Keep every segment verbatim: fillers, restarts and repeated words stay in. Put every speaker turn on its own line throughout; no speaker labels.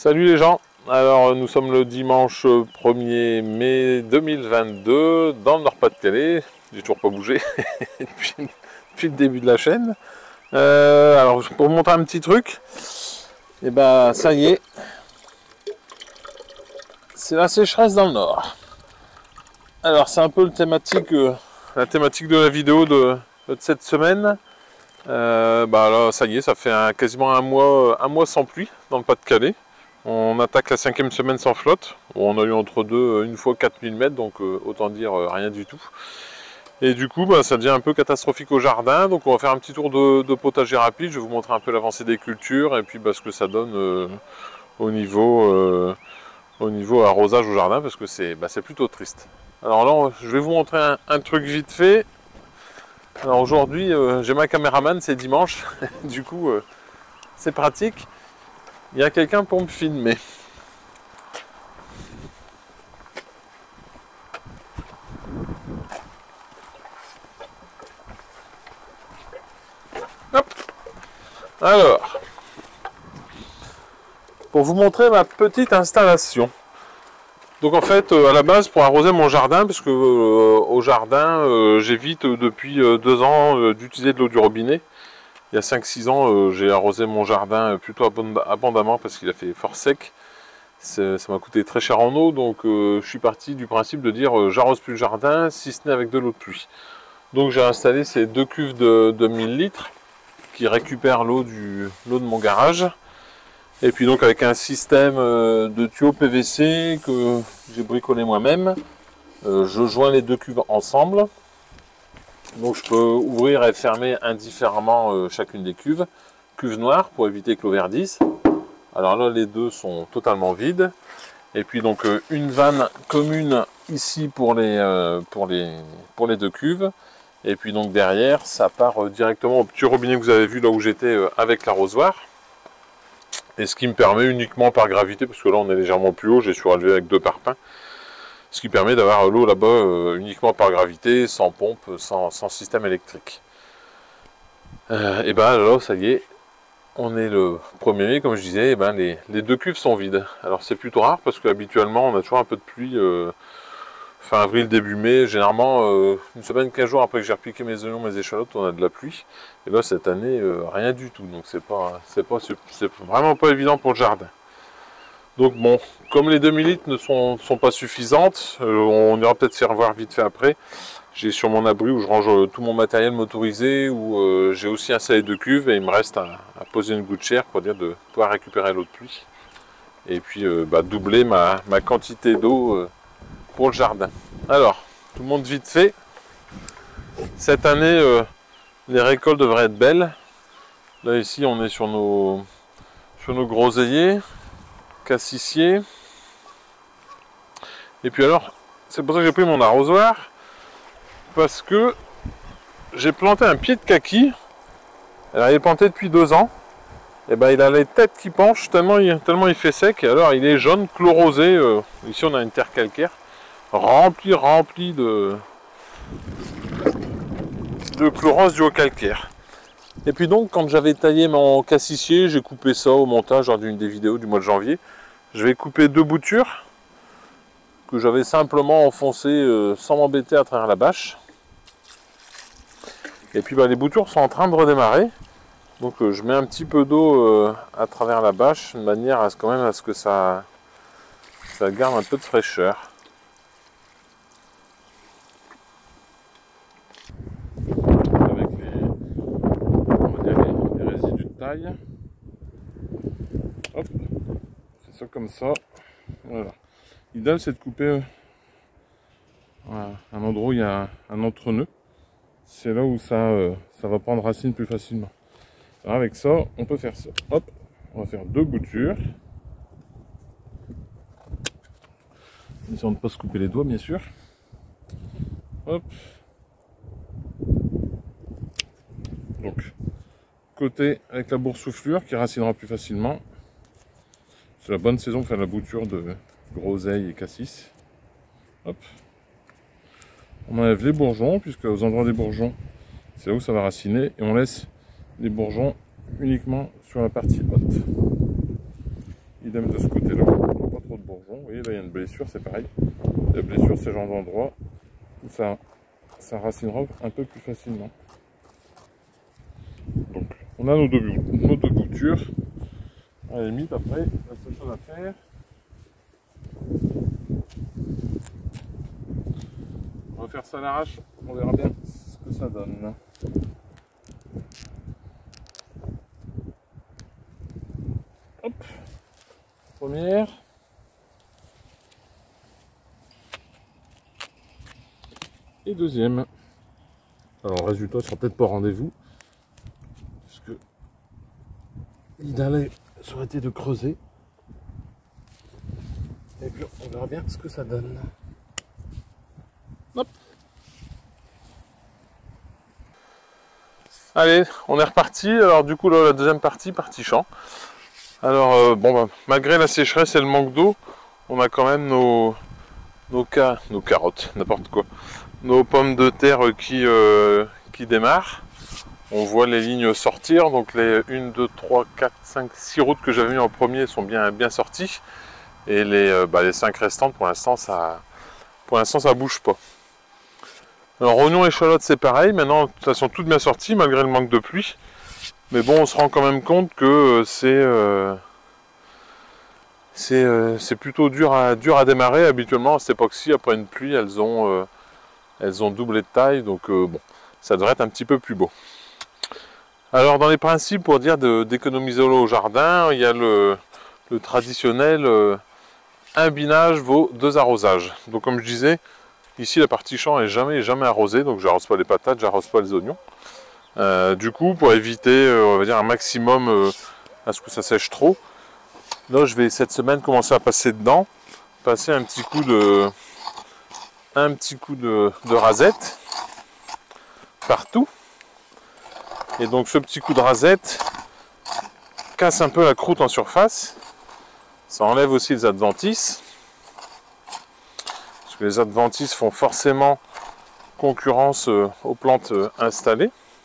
Salut les gens, alors nous sommes le dimanche premier mai deux mille vingt-deux dans le Nord-Pas-de-Calais, j'ai toujours pas bougé depuis, depuis le début de la chaîne. Euh, alors pour vous montrer un petit truc, et eh ben ça y est, c'est la sécheresse dans le Nord. Alors c'est un peu le thématique, euh, la thématique de la vidéo de, de cette semaine. Euh, bah là ça y est, ça fait un, quasiment un mois, un mois sans pluie dans le Pas-de-Calais. On attaque la cinquième semaine sans flotte. On a eu entre deux, une fois quatre mille mètres, donc euh, autant dire euh, rien du tout. Et du coup, bah, ça devient un peu catastrophique au jardin. Donc on va faire un petit tour de, de potager rapide. Je vais vous montrer un peu l'avancée des cultures et puis bah, ce que ça donne euh, au, niveau, euh, au niveau arrosage au jardin, parce que c'est bah, plutôt triste. Alors là, je vais vous montrer un, un truc vite fait. Alors aujourd'hui, euh, j'ai ma caméraman, c'est dimanche. Du coup, euh, c'est pratique. Il y a quelqu'un pour me filmer. Hop. Alors, pour vous montrer ma petite installation. Donc en fait, euh, à la base, pour arroser mon jardin, parce que euh, au jardin, euh, j'évite euh, depuis euh, deux ans euh, d'utiliser de l'eau du robinet. Il y a cinq six ans, euh, j'ai arrosé mon jardin plutôt abondamment parce qu'il a fait fort sec. Ça m'a coûté très cher en eau, donc euh, je suis parti du principe de dire euh, j'arrose plus le jardin, si ce n'est avec de l'eau de pluie. Donc j'ai installé ces deux cuves de, de mille litres qui récupèrent l'eau de mon garage. Et puis donc avec un système euh, de tuyaux P V C que j'ai bricolé moi-même, euh, je joins les deux cuves ensemble. Donc je peux ouvrir et fermer indifféremment euh, chacune des cuves. Cuve noire pour éviter que l'eau verdisse. Alors là, les deux sont totalement vides. Et puis donc euh, une vanne commune ici pour les, euh, pour, les, pour les deux cuves. Et puis donc derrière, ça part euh, directement au petit robinet que vous avez vu là où j'étais euh, avec l'arrosoir. Et ce qui me permet uniquement par gravité, parce que là on est légèrement plus haut, j'ai surélevé avec deux parpaings. Ce qui permet d'avoir l'eau là-bas euh, uniquement par gravité, sans pompe, sans, sans système électrique. Euh, et ben là, ça y est. On est le premier mai, comme je disais, eh ben les, les deux cuves sont vides. Alors c'est plutôt rare parce qu'habituellement on a toujours un peu de pluie euh, fin avril, début mai. Généralement, euh, une semaine, quinze jours après que j'ai repiqué mes oignons, mes échalotes, on a de la pluie. Et là cette année, euh, rien du tout. Donc c'est pas, c'est pas, c'est vraiment pas évident pour le jardin. Donc bon, comme les deux mille litres ne sont, sont pas suffisantes, euh, on ira peut-être faire voir vite fait après. J'ai sur mon abri où je range euh, tout mon matériel motorisé, où euh, j'ai aussi installé deux cuves et il me reste à, à poser une gouttière pour dire de pouvoir récupérer l'eau de pluie. Et puis euh, bah, doubler ma, ma quantité d'eau euh, pour le jardin. Alors, tout le monde vite fait. Cette année, euh, les récoltes devraient être belles. Là ici, on est sur nos, sur nos groseilliers, cassissiers. Et puis alors, c'est pour ça que j'ai pris mon arrosoir. Parce que j'ai planté un pied de kaki. Alors, il est planté depuis deux ans. Et ben il a les têtes qui penchent tellement il, tellement il fait sec. Et alors il est jaune, chlorosé. Euh, ici on a une terre calcaire remplie, remplie de de chlorose du haut calcaire. Et puis donc quand j'avais taillé mon cassissier, j'ai coupé ça au montage lors d'une des vidéos du mois de janvier. Je vais couper deux boutures que j'avais simplement enfoncées euh, sans m'embêter à travers la bâche. Et puis bah, les boutures sont en train de redémarrer. Donc euh, je mets un petit peu d'eau euh, à travers la bâche, de manière à ce, quand même à ce que ça, ça garde un peu de fraîcheur. Avec les, on va dire les, les résidus de taille. Hop, c'est ça comme ça. Voilà. L'idéal c'est de couper euh, voilà, un endroit où il y a un, un entre-nœud. C'est là où ça, euh, ça va prendre racine plus facilement. Alors avec ça, on peut faire ça. Hop, on va faire deux boutures. Essayons de ne pas se couper les doigts, bien sûr. Hop. Donc, côté avec la boursouflure qui racinera plus facilement. C'est la bonne saison pour faire la bouture de groseille et cassis. Hop. On enlève les bourgeons, puisque aux endroits des bourgeons, c'est là où ça va raciner. Et on laisse les bourgeons uniquement sur la partie haute. Idem de ce côté-là, pas trop de bourgeons. Vous voyez, là il y a une blessure, c'est pareil. La blessure, c'est le genre d'endroit où ça, ça racinera un peu plus facilement. Donc, on a nos deux, nos deux boutures. À la limite, après, la seule chose à faire, on va faire ça à l'arrache, on verra bien ce que ça donne. Hop, première. Et deuxième. Alors le résultat sera peut-être pas au rendez-vous, puisque l'idéal aurait été de creuser. Et puis on verra bien ce que ça donne. Hop. Allez, on est reparti. Alors du coup là, la deuxième partie, partie champ. Alors euh, bon, bah, malgré la sécheresse et le manque d'eau, on a quand même nos nos, ca... nos carottes, n'importe quoi, nos pommes de terre qui euh, qui démarrent. On voit les lignes sortir, donc les un, deux, trois, quatre, cinq, six routes que j'avais mis en premier sont bien bien sorties. Et les, euh, bah, les cinq restantes, pour l'instant, ça pour l'instant ça bouge pas. Alors oignons et échalotes, c'est pareil. Maintenant, elles sont toutes bien sorties malgré le manque de pluie. Mais bon, on se rend quand même compte que euh, c'est euh, c'est euh, c'est plutôt dur à dur à démarrer. Habituellement, à cette époque-ci, après une pluie, elles ont euh, elles ont doublé de taille, donc euh, bon, ça devrait être un petit peu plus beau. Alors dans les principes pour dire d'économiser l'eau au jardin, il y a le, le traditionnel euh, un binage vaut deux arrosages. Donc comme je disais, ici la partie champ est jamais jamais arrosée, donc j'arrose pas les patates, j'arrose pas les oignons. Euh, du coup, pour éviter euh, on va dire un maximum euh, à ce que ça sèche trop, là je vais cette semaine commencer à passer dedans, passer un petit coup de un petit coup de, de rasette partout. Et donc ce petit coup de rasette casse un peu la croûte en surface. Ça enlève aussi les adventices. Parce que les adventices font forcément concurrence aux plantes installées.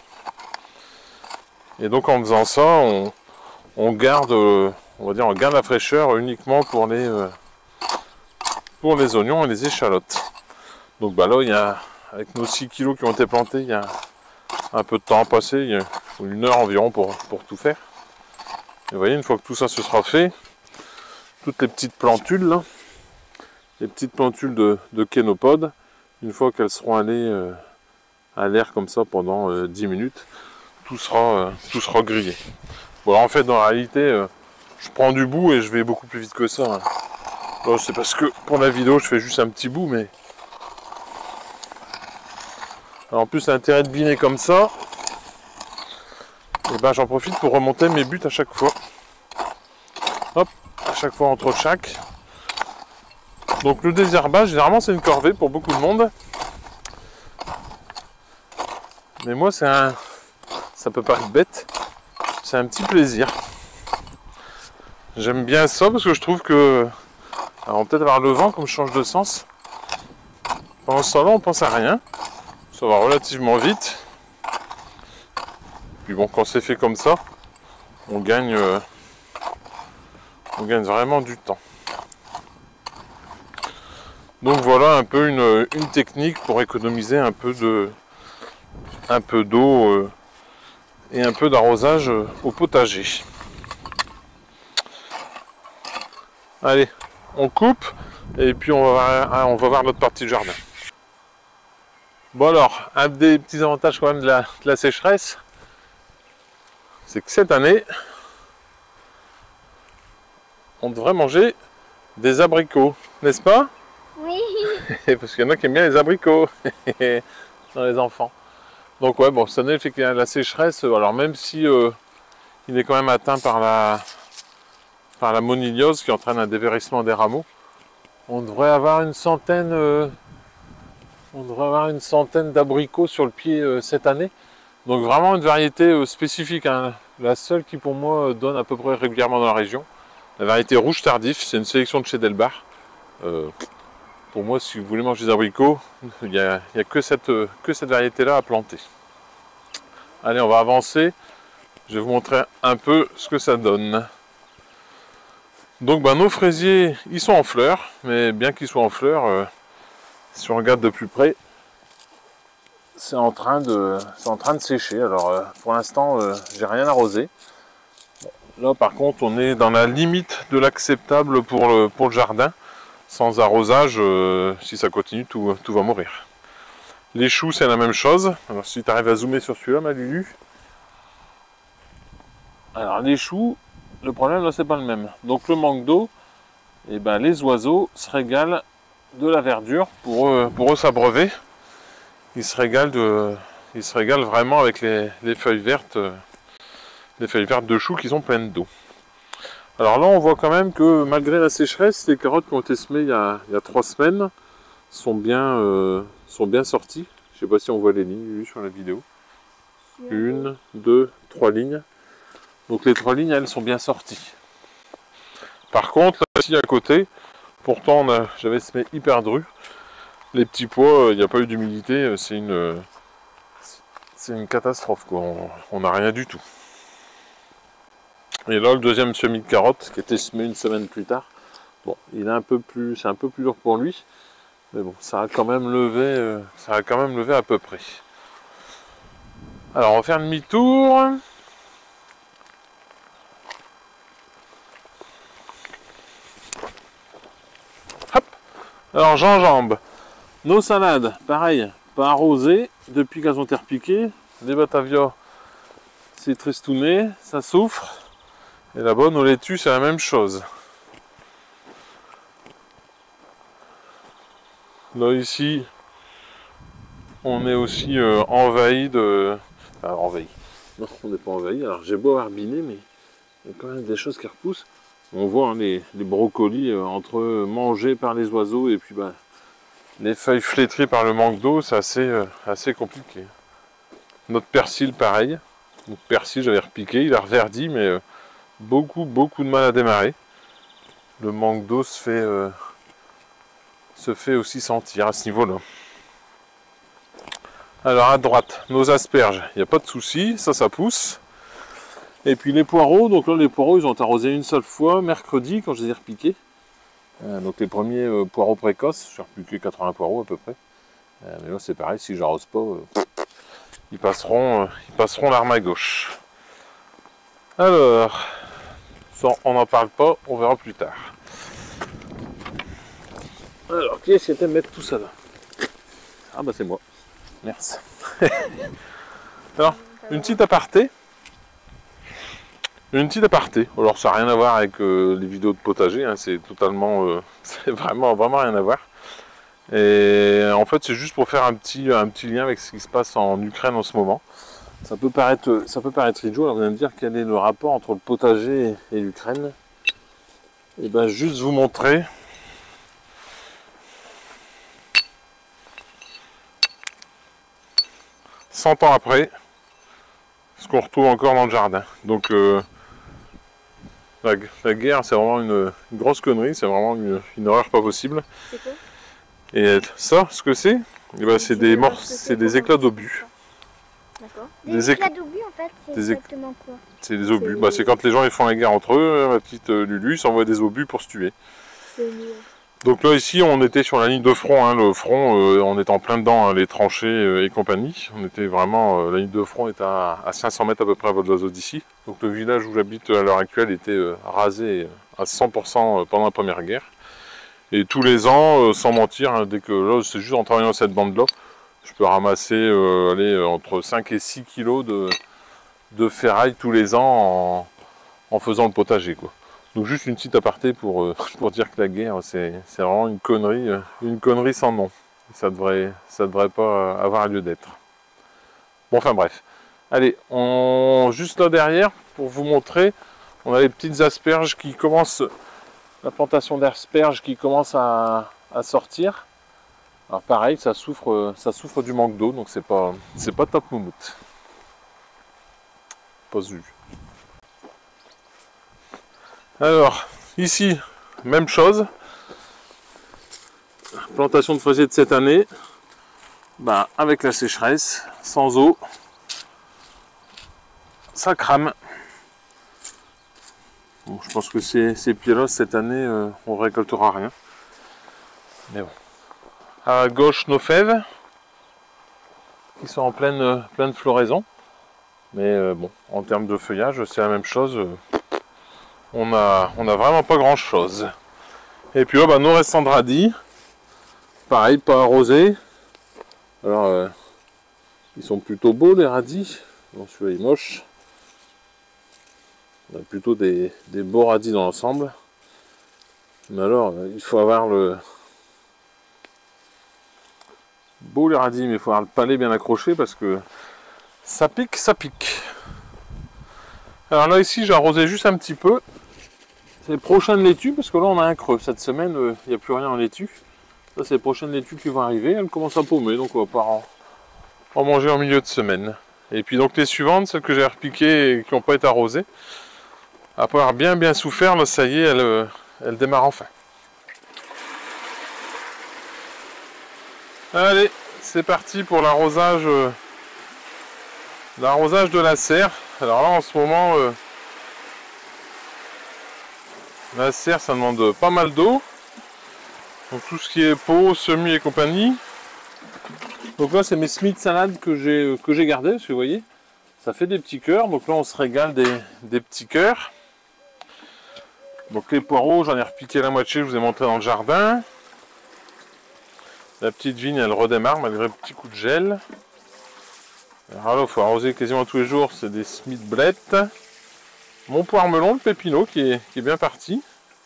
Et donc en faisant ça, on, on garde, on va dire, on garde la fraîcheur uniquement pour les, pour les oignons et les échalotes. Donc bah là, il y a, avec nos six kilos qui ont été plantés, il y a un peu de temps à passer, il y a une heure environ pour, pour tout faire. Et vous voyez, une fois que tout ça se sera fait, toutes les petites plantules, là, les petites plantules de, de kénopodes, une fois qu'elles seront allées euh, à l'air comme ça pendant euh, dix minutes, tout sera, euh, tout sera grillé. Bon, alors, en fait, dans la réalité, euh, je prends du bout et je vais beaucoup plus vite que ça. Hein. Bon, c'est parce que pour la vidéo, je fais juste un petit bout, mais... Alors, en plus, l'intérêt de biner comme ça, et ben, j'en profite pour remonter mes buts à chaque fois. Hop, à chaque fois entre chaque. Donc le désherbage, généralement c'est une corvée pour beaucoup de monde. Mais moi c'est un... ça peut paraître bête, c'est un petit plaisir. J'aime bien ça parce que je trouve que... Alors on va peut-être avoir le vent comme je change de sens. Pendant ce temps-là on pense à rien. Ça va relativement vite. Puis bon, quand c'est fait comme ça, on gagne... Euh... on gagne vraiment du temps. Donc voilà un peu une, une technique pour économiser un peu de un peu d'eau euh, et un peu d'arrosage euh, au potager. Allez, on coupe et puis on va, on va voir notre partie de jardin. Bon alors, un des petits avantages quand même de la, de la sécheresse, c'est que cette année, on devrait manger des abricots, n'est-ce pas?
Oui.
Parce qu'il y en a qui aiment bien les abricots dans les enfants. Donc ouais, bon, cette année, fait qu'il y a la sécheresse, alors même si euh, il est quand même atteint par la par la moniliose qui entraîne un dévérissement des rameaux, on devrait avoir une centaine euh, on devrait avoir une centaine d'abricots sur le pied euh, cette année. Donc vraiment une variété euh, spécifique, hein. La seule qui pour moi donne à peu près régulièrement dans la région. La variété rouge tardif, c'est une sélection de chez Delbar. Euh, pour moi, si vous voulez manger des abricots, il n'y a, a que cette, que cette variété-là à planter. Allez, on va avancer. Je vais vous montrer un peu ce que ça donne. Donc bah, nos fraisiers, ils sont en fleurs, mais bien qu'ils soient en fleurs, euh, si on regarde de plus près, c'est en train de, c'est en train de sécher. Alors euh, pour l'instant, euh, j'ai rien arrosé. Là par contre, on est dans la limite de l'acceptable pour le, pour le jardin. Sans arrosage, euh, si ça continue, tout, tout va mourir. Les choux, c'est la même chose. Alors si tu arrives à zoomer sur celui-là, ma Lulu. Alors les choux, le problème là, c'est pas le même. Donc le manque d'eau, et ben les oiseaux se régalent de la verdure pour eux, pour eux s'abreuver. Ils se régalent de, ils se régalent vraiment avec les, les feuilles vertes, les feuilles vertes de choux qui sont pleines d'eau. Alors là, on voit quand même que malgré la sécheresse, les carottes qui ont été semées il y a, il y a trois semaines sont bien, euh, sont bien sorties. Je sais pas si on voit les lignes sur la vidéo. Une, deux, trois lignes. Donc les trois lignes, elles sont bien sorties. Par contre, là, ici à côté, pourtant j'avais semé hyper dru. Les petits pois, il n'y a pas eu d'humidité, c'est une, c'est une catastrophe, quoi. On n'a rien du tout. Et là, le deuxième semis de carottes, qui était semé une semaine plus tard, bon, il est un peu plus, c'est un peu plus dur pour lui, mais bon, ça a quand même levé, euh, ça a quand même levé à peu près. Alors, on va faire demi-tour. Hop. Alors, gingembre. Nos salades, pareil, pas arrosées depuis qu'elles ont été repiquées. Les batavias, c'est tristouné, ça souffre. Et là-bas, nos laitues, c'est la même chose. Là, ici, on est aussi euh, envahi de... Enfin, envahi. Non, on n'est pas envahi. Alors, j'ai beau arbiner, mais il y a quand même des choses qui repoussent. On voit hein, les, les brocolis euh, entre mangés par les oiseaux et puis bah, les feuilles flétries par le manque d'eau, c'est assez, euh, assez compliqué. Notre persil, pareil. Notre persil, j'avais repiqué, il a reverdi, mais euh, beaucoup, beaucoup de mal à démarrer. Le manque d'eau se fait, euh, se fait aussi sentir à ce niveau-là. Alors à droite, nos asperges, il n'y a pas de souci, ça, ça pousse. Et puis les poireaux, donc là les poireaux, ils ont arrosé une seule fois, mercredi, quand je les ai repiqués. Euh, donc les premiers euh, poireaux précoces, j'ai repiqué quatre-vingts poireaux à peu près. Euh, mais là c'est pareil, si j'arrose pas, euh, ils passeront, euh, ils passeront l'arme à gauche. Alors, ça, on n'en parle pas, on verra plus tard. Alors, qui est-ce qui était mettre tout ça là? Ah bah c'est moi. Merci. Alors, une petite aparté. Une petite aparté. Alors ça n'a rien à voir avec euh, les vidéos de potager, hein, c'est totalement, euh, c'est vraiment, vraiment rien à voir. Et en fait c'est juste pour faire un petit, un petit lien avec ce qui se passe en Ukraine en ce moment. Ça peut paraître, ça peut paraître idiot, alors vous allez me dire quel est le rapport entre le potager et l'Ukraine. Et bien juste vous montrer. cent ans après, ce qu'on retrouve encore dans le jardin. Donc euh, la, la guerre, c'est vraiment une, une grosse connerie, c'est vraiment une, une horreur pas possible.
C'est quoi?
Et ça, ce que c'est, ben, c'est des morts, c'est des éclats d'obus.
D'accord.
Des,
Des
éclats d'obus en fait, c'est
des éc-
exactement quoi?
C'est des obus. Bah, c'est quand les gens ils font la guerre entre eux, ma petite euh, Lulu, ils s'envoient des obus pour se tuer.
C'est mieux.
Donc là ici on était sur la ligne de front, hein, le front euh, on est en plein dedans, hein, les tranchées euh, et compagnie. On était vraiment, euh, la ligne de front est à, à cinq cents mètres à peu près à vol d'oiseau d'ici. Donc le village où j'habite à l'heure actuelle était euh, rasé à cent pour cent pendant la première guerre. Et tous les ans, euh, sans mentir, hein, dès que là c'est juste en travaillant cette bande là, je peux ramasser euh, allez, euh, entre cinq et six kilos de, de ferraille tous les ans en, en faisant le potager, quoi. Donc juste une petite aparté pour, euh, pour dire que la guerre, c'est vraiment une connerie, euh, une connerie sans nom. Ça devrait, ça devrait pas euh, avoir lieu d'être. Bon, enfin bref. Allez, on, juste là derrière, pour vous montrer, on a les petites asperges qui commencent, la plantation d'asperges qui commence à, à sortir. Alors pareil, ça souffre, ça souffre du manque d'eau, donc c'est pas, c'est pas top moumoute. Pas vu. Alors, ici, même chose. Plantation de fraisiers de cette année. Bah, avec la sécheresse, sans eau, ça crame. Bon, je pense que ces, ces pieds-là, cette année, euh, on récoltera rien. Mais bon. À gauche, nos fèves, qui sont en pleine, euh, pleine floraison. Mais euh, bon, en termes de feuillage, c'est la même chose. On a, on a vraiment pas grand-chose. Et puis là, bah, nos restants de radis. Pareil, pas arrosés. Alors, euh, ils sont plutôt beaux, les radis. Bon, celui-là est moche. On a plutôt des, des beaux radis dans l'ensemble. Mais alors, il faut avoir le... Beau les radis, mais il faut avoir le palais bien accroché parce que ça pique, ça pique. Alors là, ici, j'ai arrosé juste un petit peu. C'est les prochaines laitues, parce que là, on a un creux. Cette semaine, il euh, n'y a plus rien en laitue. Ça, c'est les prochaines laitues qui vont arriver. Elles commencent à paumer, donc on va pas en, en manger en milieu de semaine. Et puis donc les suivantes, celles que j'ai repiquées et qui n'ont pas été arrosées, après avoir bien bien souffert, là, ça y est, elle, euh, elle démarre enfin. Allez, c'est parti pour l'arrosage euh, l'arrosage de la serre. Alors là, en ce moment, euh, la serre, ça demande pas mal d'eau. Donc tout ce qui est pot, semis et compagnie. Donc là, c'est mes semis de salade que j'ai que j'ai gardés, parce que vous voyez, ça fait des petits cœurs. Donc là, on se régale des, des petits cœurs. Donc les poireaux, j'en ai repiqué la moitié, je vous ai montré dans le jardin. La petite vigne, elle redémarre malgré le petit coup de gel. Alors là, il faut arroser quasiment tous les jours, c'est des semis de blettes. Mon poire melon, le pépino, qui est, qui est bien parti.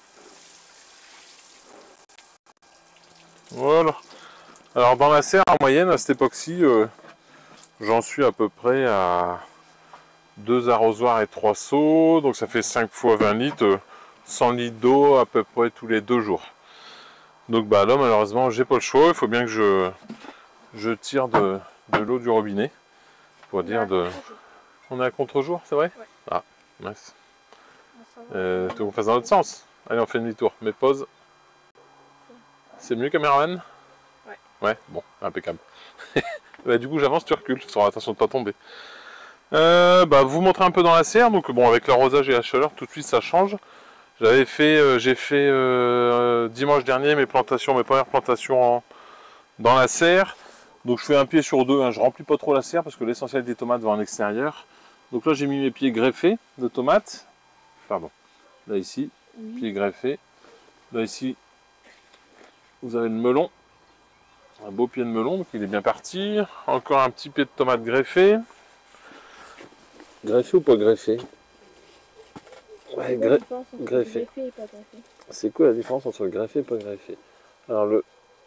Voilà. Alors dans la serre, en moyenne, à cette époque-ci, euh, j'en suis à peu près à deux arrosoirs et trois seaux. Donc ça fait cinq fois vingt litres, euh, cent litres d'eau à peu près tous les deux jours. Donc bah là, malheureusement, j'ai pas le choix. Il faut bien que je, je tire de, de l'eau du robinet. Pour dire de... On est à contre-jour, c'est vrai?
Ouais.
Ah, mince. Euh, tu veux qu'on fasse dans l'autre sens? Allez, on fait demi-tour. Mais pause. C'est mieux, caméraman?
Ouais.
Ouais, bon, impeccable. Bah, du coup, j'avance, tu recules. Tu feras attention de ne pas tomber. Euh, bah, vous montrer un peu dans la serre. Donc, bon, avec l'arrosage et la chaleur, tout de suite, ça change. J'avais fait, euh, j'ai fait euh, dimanche dernier mes plantations, mes premières plantations en, dans la serre. Donc je fais un pied sur deux, hein. Je remplis pas trop la serre parce que l'essentiel des tomates va en extérieur. Donc là j'ai mis mes pieds greffés de tomates. Pardon. Là ici,
Oui.
pieds greffés. Là ici, vous avez le melon. Un beau pied de melon, donc il est bien parti. Encore un petit pied de tomate greffé. Greffé ou pas greffé? Ouais, gre... greffé. C'est quoi la différence entre greffé et pas greffé? Alors le...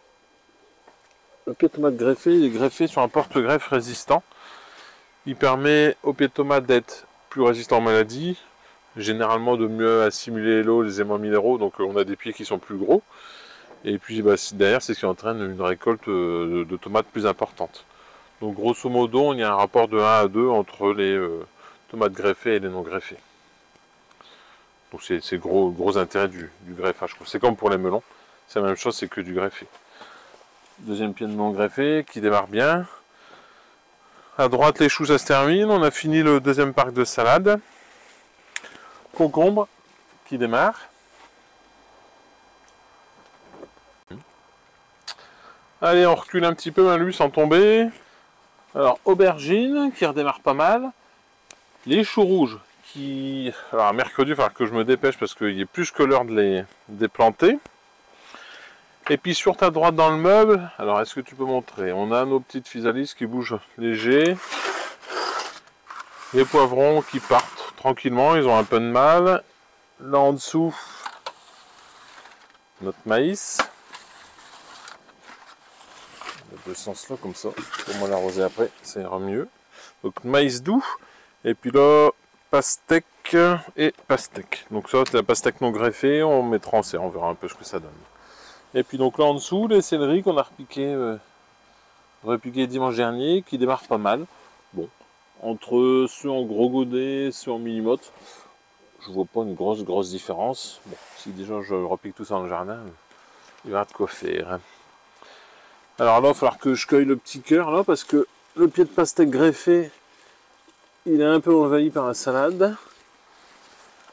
Le pied de tomate greffé, il est greffé sur un porte-greffe résistant. Il permet au pied de tomate d'être plus résistant aux maladies, généralement de mieux assimiler l'eau, les éléments minéraux, donc on a des pieds qui sont plus gros. Et puis bah, derrière, c'est ce qui entraîne une récolte de, de tomates plus importante. Donc grosso modo, il y a un rapport de un à deux entre les euh, tomates greffées et les non greffées. Donc c'est le gros, gros intérêt du, du greffage. C'est comme pour les melons, c'est la même chose, c'est que du greffé. Deuxième pied de melon greffé qui démarre bien. À droite, les choux, ça se termine. On a fini le deuxième parc de salade. Concombre qui démarre. Allez, on recule un petit peu, hein, lui, sans tomber. Alors, aubergine qui redémarre pas mal. Les choux rouges qui... Alors, mercredi, il va falloir que je me dépêche parce qu'il est plus que l'heure de les déplanter. Et puis sur ta droite dans le meuble, alors est-ce que tu peux montrer? On a nos petites physalis qui bougent léger. Les poivrons qui partent tranquillement, ils ont un peu de mal. Là en dessous, notre maïs. Dans deux sens là comme ça, pour moi l'arroser après, ça ira mieux. Donc maïs doux. Et puis là, pastèque et pastèque. Donc ça c'est la pastèque non greffée, on mettra en serre, on verra un peu ce que ça donne. Et puis donc là en dessous, les céleris qu'on a repiqué, euh, repiqué dimanche dernier, qui démarrent pas mal. Bon, entre ceux en gros godet, ceux en mini-motte, je vois pas une grosse grosse différence. Bon, si déjà je repique tout ça dans le jardin, il va y avoir de quoi faire. Alors là, il va falloir que je cueille le petit cœur là, parce que le pied de pastèque greffé, il est un peu envahi par la salade.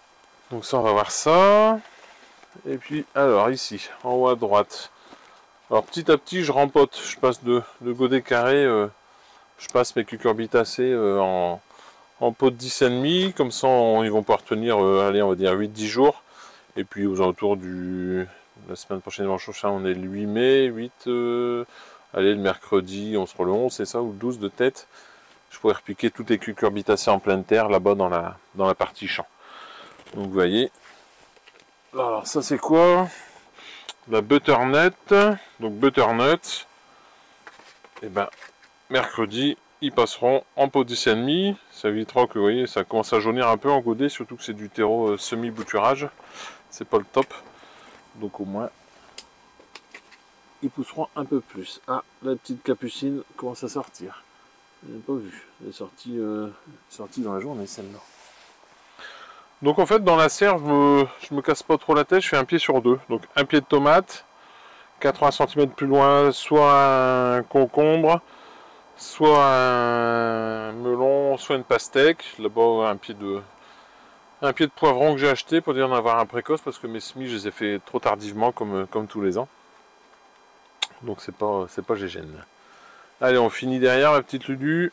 Donc ça, on va voir ça. Et puis, alors ici, en haut à droite. Alors petit à petit, je rempote. Je passe de, de godet carré, euh, je passe mes cucurbitacées euh, en, en pot de dix virgule cinq. Comme ça, on, ils vont pouvoir tenir, euh, allez, on va dire huit dix jours. Et puis aux alentours du... La semaine prochaine, dimanche prochain, on est le huit mai, huit... Euh, allez, le mercredi, on sera le onze, c'est ça, ou le douze de tête. Je pourrais repiquer toutes les cucurbitacées en pleine terre, là-bas, dans la, dans la partie champ. Donc vous voyez. Alors ça c'est quoi? La butternut. Donc butternut. Et ben mercredi ils passeront en pot de dix virgule cinq. Ça évitera que vous voyez ça commence à jaunir un peu en godet, surtout que c'est du terreau euh, semi-bouturage. C'est pas le top. Donc au moins ils pousseront un peu plus. Ah, la petite capucine commence à sortir. Je n'ai pas vu. Elle est sortie, euh, sortie dans la journée celle-là. Donc en fait dans la serre je me, je me casse pas trop la tête, je fais un pied sur deux. Donc un pied de tomate, quatre-vingts centimètres plus loin, soit un concombre, soit un melon, soit une pastèque. Là-bas un pied de un pied de poivron que j'ai acheté pour dire en avoir un précoce parce que mes semis je les ai fait trop tardivement comme, comme tous les ans. Donc c'est pas c'est pas gégène. Allez, on finit derrière ma petite Lulu.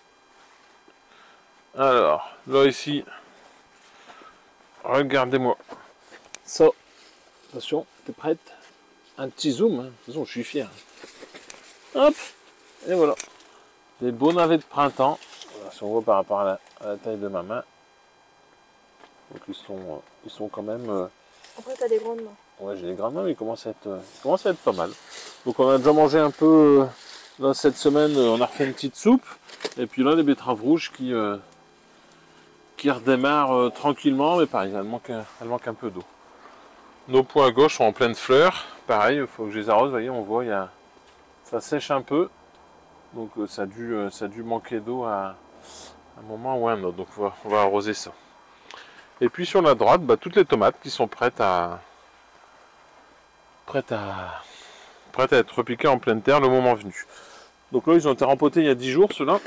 Alors, là ici. Regardez-moi. Ça. Attention, t'es prête? Un petit zoom, hein. De toute façon, je suis fier. Hop. Et voilà. Des beaux navets de printemps. Voilà, si on voit par rapport à la, à la taille de ma main. Donc ils sont, ils sont quand même... Euh...
Après, t'as des grandes mains.
Ouais, j'ai des grandes mains, mais ils commencent à être, euh, ils commencent à être pas mal. Donc on a déjà mangé un peu... Euh, là, cette semaine, euh, on a refait une petite soupe. Et puis là, les betteraves rouges qui... Euh, qui redémarre euh, tranquillement, mais pareil, elle manque, un, elle manque un peu d'eau. Nos pois à gauche sont en pleine fleur, pareil, il faut que je les arrose, vous voyez, on voit, il y a, ça sèche un peu, donc euh, ça, a dû, euh, ça a dû manquer d'eau à, à un moment ou à un autre, donc on va, on va arroser ça. Et puis sur la droite, bah, toutes les tomates qui sont prêtes à, prêtes à, prêtes à être repiquées en pleine terre le moment venu. Donc là, ils ont été rempotés il y a dix jours, ceux-là.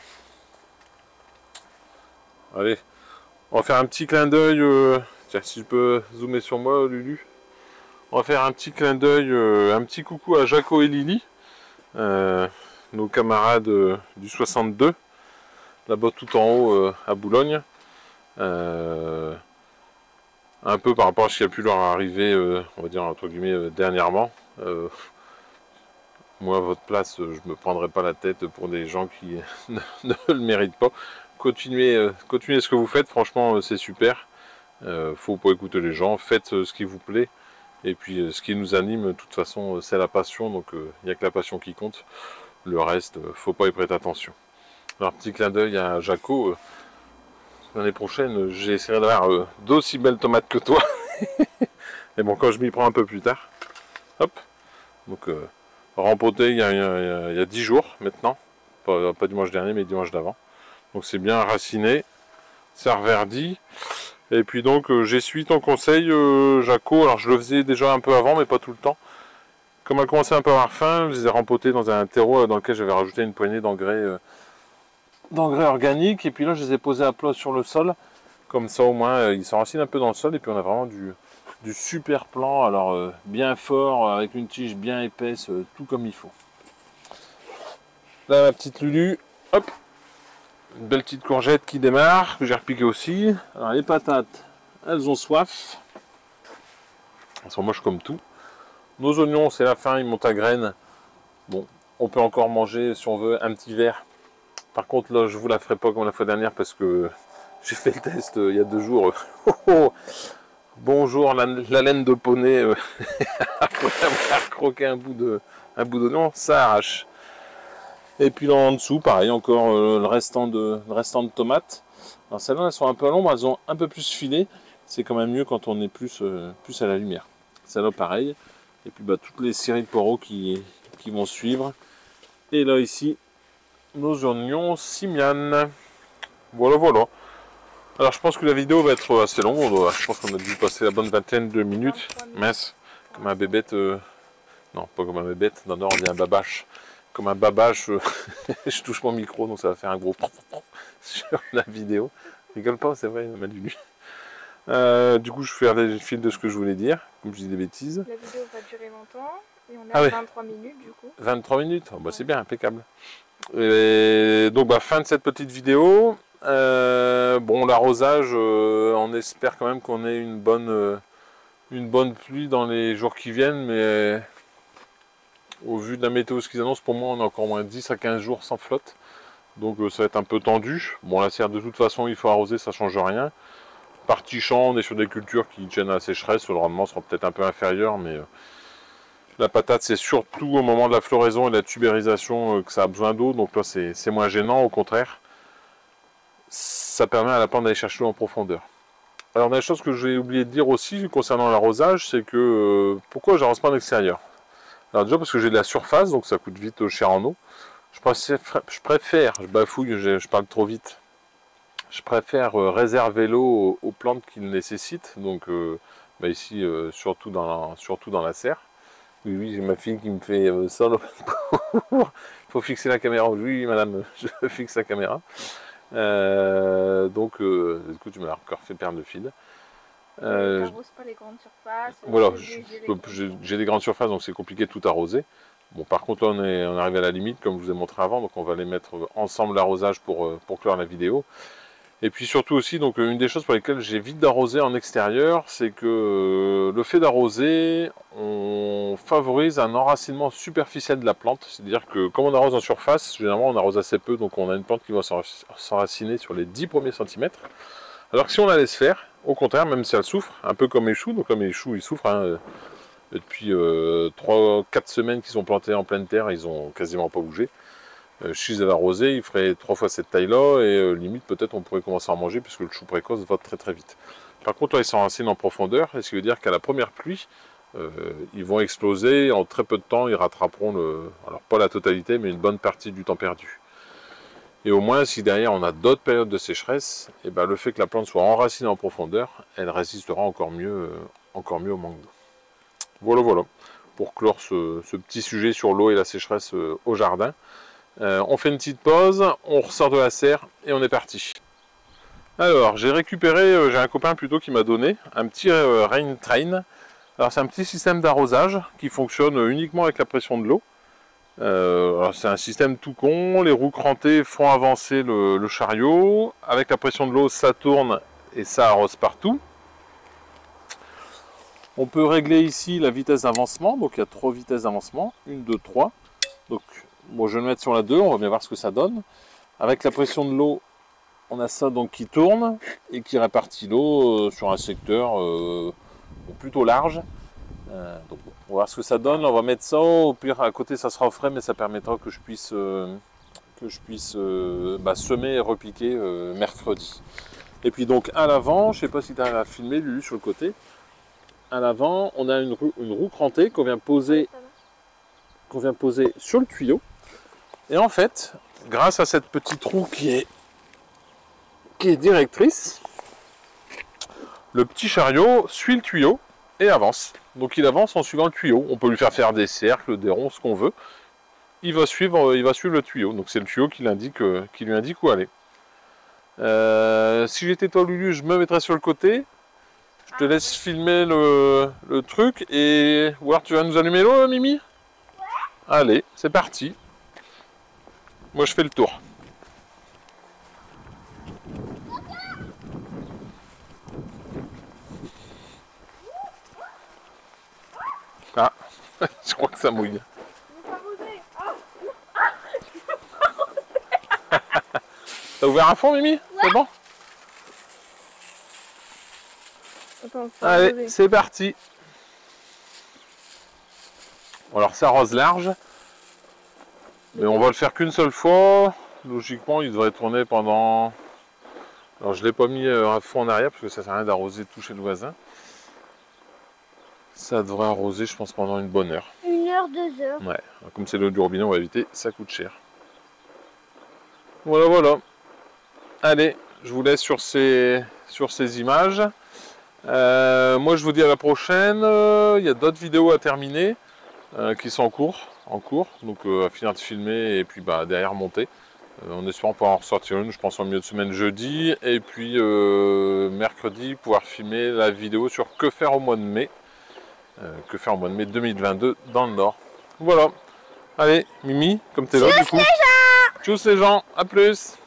Allez, on va faire un petit clin d'œil. Euh, tiens, si je peux zoomer sur moi, Lulu. On va faire un petit clin d'œil, euh, un petit coucou à Jaco et Lily, euh, nos camarades euh, du soixante-deux, là-bas tout en haut euh, à Boulogne. Euh, un peu par rapport à ce qui a pu leur arriver, euh, on va dire entre guillemets, euh, dernièrement. Euh, moi, à votre place, je ne me prendrai pas la tête pour des gens qui ne, ne le méritent pas. Continuez, euh, continuez ce que vous faites, franchement euh, c'est super. Euh, faut pas écouter les gens, faites euh, ce qui vous plaît. Et puis euh, ce qui nous anime, de toute façon, euh, c'est la passion, donc il euh, n'y a que la passion qui compte. Le reste, euh, faut pas y prêter attention. Alors petit clin d'œil à Jaco. Euh, L'année prochaine, j'essaierai d'avoir euh, d'aussi belles tomates que toi. Mais bon, quand je m'y prends un peu plus tard. Hop. Donc euh, rempoté il y, a, il, y a, il y a dix jours maintenant. Pas, pas dimanche dernier, mais dimanche d'avant. Donc c'est bien raciné, ça reverdit. Et puis donc euh, j'essuie ton conseil, euh, Jaco. Alors je le faisais déjà un peu avant, mais pas tout le temps. Comme elle commençait un peu à avoir faim, je les ai rempotés dans un terreau dans lequel j'avais rajouté une poignée d'engrais euh, d'engrais organiques. Et puis là je les ai posés à plat sur le sol. Comme ça au moins euh, ils s'enracinent un peu dans le sol. Et puis on a vraiment du, du super plant, alors euh, bien fort, avec une tige bien épaisse, euh, tout comme il faut. Là ma petite Lulu, hop. Une belle petite courgette qui démarre, que j'ai repiqué aussi. Alors les patates, elles ont soif. Elles sont moches comme tout. Nos oignons, c'est la fin, ils montent à graines. Bon, on peut encore manger, si on veut, un petit verre. Par contre, là, je vous la ferai pas comme la fois dernière parce que j'ai fait le test euh, il y a deux jours. Oh, oh. Bonjour, la, la laine de poney. Euh, après avoir croqué un bout de, un bout d'oignon, ça arrache. Et puis là en dessous, pareil, encore euh, le, restant de, le restant de tomates. Alors celles-là, elles sont un peu à l'ombre, elles ont un peu plus filé. C'est quand même mieux quand on est plus, euh, plus à la lumière. Celle-là, pareil. Et puis bah, toutes les séries de poireaux qui, qui vont suivre. Et là ici, nos oignons simian. Voilà, voilà. Alors je pense que la vidéo va être assez longue. On doit, je pense qu'on a dû passer la bonne vingtaine de minutes. Mince, comme un bébête. Euh... Non, pas comme un bébête. Non, non, on dit un babache. Comme un babache, je touche mon micro, donc ça va faire un gros sur la vidéo. Rigole pas, c'est vrai, ma Lulu. Euh, du coup, je fais le fil de ce que je voulais dire, comme je dis des bêtises.
La vidéo va durer longtemps et on est
Ah
à
ouais.
vingt-trois minutes du coup.
vingt-trois minutes, oh, bah,
Ouais.
c'est bien, impeccable. Et donc, bah, fin de cette petite vidéo. Euh, bon, l'arrosage, euh, on espère quand même qu'on ait une bonne, euh, une bonne pluie dans les jours qui viennent, mais au vu de la météo, ce qu'ils annoncent, pour moi, on a encore moins dix à quinze jours sans flotte. Donc euh, ça va être un peu tendu. Bon, la serre, de toute façon, il faut arroser, ça change rien. Partie champ, on est sur des cultures qui tiennent à la sécheresse. Le rendement sera peut-être un peu inférieur, mais euh, la patate, c'est surtout au moment de la floraison et de la tubérisation euh, que ça a besoin d'eau. Donc là, c'est moins gênant, au contraire. Ça permet à la plante d'aller chercher l'eau en profondeur. Alors, une des choses que j'ai oublié de dire aussi concernant l'arrosage, c'est que euh, pourquoi j'arrose pas en extérieur? Alors déjà parce que j'ai de la surface, donc ça coûte vite cher en eau. Je préfère, je, préfère, je bafouille, je, je parle trop vite. Je préfère euh, réserver l'eau aux, aux plantes qu'il nécessite. Donc euh, bah ici, euh, surtout, dans la, surtout dans la serre. Oui, oui, j'ai ma fille qui me fait euh, ça. Il faut fixer la caméra. Oui, madame, je fixe la caméra. Euh, donc, euh, du coup, tu m'as encore fait perdre le fil.
Euh, T'arroses pas les grandes surfaces.
Voilà, j'ai des grandes surfaces, donc c'est compliqué de tout arroser. Bon, par contre, là, on est, on est arrivé à la limite, comme je vous ai montré avant, donc on va les mettre ensemble l'arrosage pour, pour clore la vidéo. Et puis surtout aussi, donc une des choses pour lesquelles j'évite d'arroser en extérieur, c'est que euh, le fait d'arroser, on favorise un enracinement superficiel de la plante. C'est-à-dire que comme on arrose en surface, généralement on arrose assez peu, donc on a une plante qui va s'enraciner sur les dix premiers centimètres. Alors que si on la laisse faire, au contraire, même si elle souffre, un peu comme les choux, donc comme les choux ils souffrent, hein, depuis euh, trois quatre semaines qu'ils sont plantés en pleine terre, ils ont quasiment pas bougé. Euh, si ils avaient arrosé, ils feraient trois fois cette taille-là, et euh, limite peut-être on pourrait commencer à en manger, puisque le chou précoce va très très vite. Par contre, là ils s'enracinent en profondeur, et ce qui veut dire qu'à la première pluie, euh, ils vont exploser, en très peu de temps ils rattraperont, le, alors pas la totalité, mais une bonne partie du temps perdu. Et au moins, si derrière on a d'autres périodes de sécheresse, et ben, le fait que la plante soit enracinée en profondeur, elle résistera encore mieux, euh, encore mieux au manque d'eau. Voilà, voilà, pour clore ce, ce petit sujet sur l'eau et la sécheresse euh, au jardin. Euh, on fait une petite pause, on ressort de la serre et on est parti. Alors, j'ai récupéré, euh, j'ai un copain plutôt qui m'a donné un petit euh, Rain Train. Alors, c'est un petit système d'arrosage qui fonctionne uniquement avec la pression de l'eau. Euh, c'est un système tout con, les roues crantées font avancer le, le chariot. Avec la pression de l'eau, ça tourne et ça arrose partout. On peut régler ici la vitesse d'avancement, donc il y a trois vitesses d'avancement, une, deux, trois. Donc, bon, je vais le mettre sur la deux, on va bien voir ce que ça donne. Avec la pression de l'eau, on a ça donc qui tourne et qui répartit l'eau euh, sur un secteur euh, plutôt large. Euh, donc, on va voir ce que ça donne. On va mettre ça, au pire à côté ça sera au frais, mais ça permettra que je puisse, euh, que je puisse euh, bah, semer et repiquer euh, mercredi. Et puis donc à l'avant, je ne sais pas si tu as filmé Lulu sur le côté. À l'avant, on a une roue, une roue crantée qu'on vient poser, qu'on vient poser sur le tuyau. Et en fait, grâce à cette petite roue qui est, qui est directrice, le petit chariot suit le tuyau et avance. Donc il avance en suivant le tuyau. On peut lui faire faire des cercles, des ronds, ce qu'on veut. Il va suivre, il va suivre le tuyau. Donc c'est le tuyau qui, l'indique, qui lui indique où aller. Euh, si j'étais toi Lulu, je me mettrais sur le côté. Je te laisse filmer le, le truc et voir, tu vas nous allumer l'eau, Mimi? Ouais. Allez, c'est parti. Moi, je fais le tour. Ah, je crois que ça mouille. T'as ouvert un fond, Mimi? Ouais. C'est bon? Attends, allez, c'est parti. Alors ça arrose large, mais on va le faire qu'une seule fois. Logiquement, il devrait tourner pendant... Alors je ne l'ai pas mis à fond en arrière, parce que ça ne sert à rien d'arroser tout chez le voisin. Ça devrait arroser, je pense, pendant une bonne heure.
Une heure, deux heures.
Ouais, comme c'est l'eau du robinet, on va éviter, ça coûte cher. Voilà, voilà. Allez, je vous laisse sur ces, sur ces images. Euh, moi, je vous dis à la prochaine. Euh, il y a d'autres vidéos à terminer euh, qui sont en cours, en cours. Donc, euh, à finir de filmer et puis bah, derrière monter. Euh, en espérant pouvoir en ressortir une, je pense en milieu de semaine jeudi. Et puis euh, mercredi, pouvoir filmer la vidéo sur que faire au mois de mai. Euh, que faire au mois de mai deux mille vingt-deux dans le Nord. Voilà. Allez, Mimi, comme t'es là du coup. Tchuss les gens, à plus.